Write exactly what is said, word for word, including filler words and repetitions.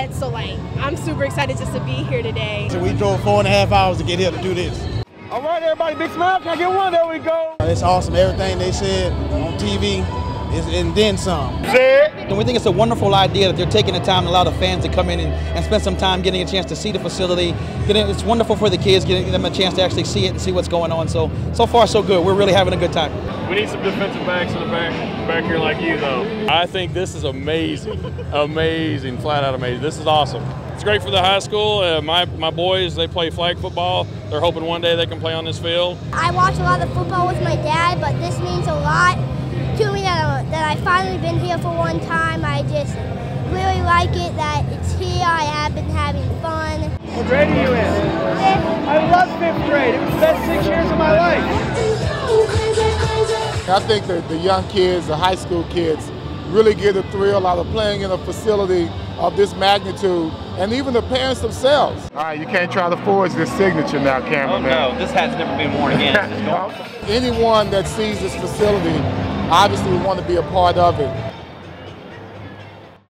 yet, so like I'm super excited just to be here today. So we drove four and a half hours to get here to do this. All right, everybody, big smile. Can I get one? There we go. It's awesome. Everything they said on T V is, and then some. And we think it's a wonderful idea that they're taking the time to allow the fans to come in and, and spend some time getting a chance to see the facility. Getting, it's wonderful for the kids, getting them a chance to actually see it and see what's going on. So, so far, so good. We're really having a good time. We need some defensive backs in the back, back here like you, though. I think this is amazing, amazing, flat out amazing. This is awesome. It's great for the high school. Uh, my, my boys, they play flag football. They're hoping one day they can play on this field. I watch a lot of football with my dad, but this means a lot to me that, I, that I've finally been here for one time. I just really like it that it's here. I have been having fun. What grade are you in? Fifth. I love fifth grade. It was the best six years of my life. I think that the young kids, the high school kids, really get a thrill out of playing in a facility of this magnitude, and even the parents themselves. All right, you can't try to forge this signature now, cameraman. Oh no, this hat's never been worn again. Anyone that sees this facility obviously would want to be a part of it.